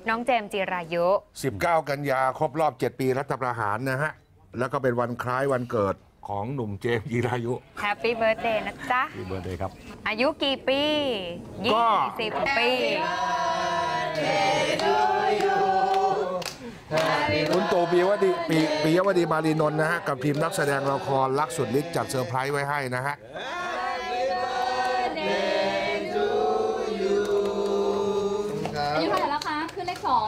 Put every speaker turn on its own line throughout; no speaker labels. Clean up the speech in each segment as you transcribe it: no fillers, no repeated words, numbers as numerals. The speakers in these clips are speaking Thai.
น้องเจมส์จิรายุ
19 กันยาครบรอบ 7 ปีรัฐประหารนะฮะแล้วก็เป็นวันคล้ายวันเกิดของหนุ่มเจมส์จิรายุ
แฮปปี้เบิร์ธเดย์นะจ๊ะ
แฮปปี้เบิร์ธเดย์ครับ
อายุกี่ปี20 ปี
คุณตู่ปียวดีมารีนนท์นะฮะกับทีมนักแสดงละครรักสุดฤทธิ์จัดเซอร์ไพรส์ไว้ให้นะฮะ
อายุเท่าไหร่แล้วคะขึ้นเลข2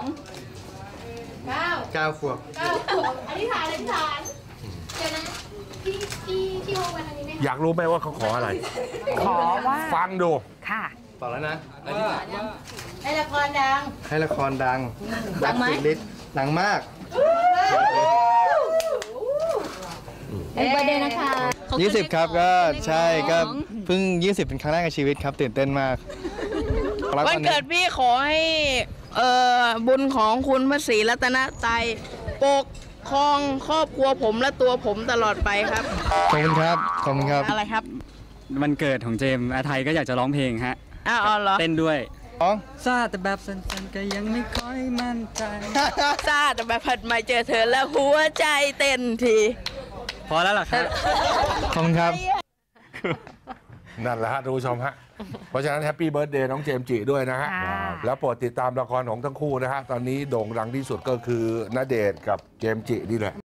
9 ขวบ
อธิษฐานเดี๋ยวนะที่วงวันนี้ไหม
อยากรู้ไหมว่าเขาขออะไร
ขอว่า
ฟังดู
ค่ะ
ต่อแล้วนะอธิษฐานว่า
ให้ละครดัง
ดังไหมดังมาก
เบอร์เดย์นะคะ
20ครับก็ใช่ก็เพิ่ง20เป็นครั้งแรกในชีวิตครับตื่นเต้นมาก
วันเกิดพี่ขอให้บุญของคุณพระศรีรัตนตรัยปกครองครอบครัวผมและตัวผมตลอดไปครับ
ขอบคุณครับ
อะไรครับ
วันเกิดของเจมส์อาไทยก็อยากจะร้องเพลงฮะ
เหรอ
เต้นด้วย
อ๋อ
ซาแต่แบบสั้นๆก็ยังไม่ค่อยมั่นใจ
ซาแต่แบบผัดมาเจอเธอแล้วหัวใจเต้นที
พอแล้วเหรอครับ
ขอบคุณครับ
นั่นแหละฮะทุกผู้ชมฮะเพราะฉะนั้นแฮปปี้เบิร์ธเดย์น้องเจมส์จิด้วยนะฮะแล้วโปรดติดตามละครของทั้งคู่นะฮะตอนนี้โด่งดังที่สุดก็คือณเดชน์กับเจมส์จินี่แหละ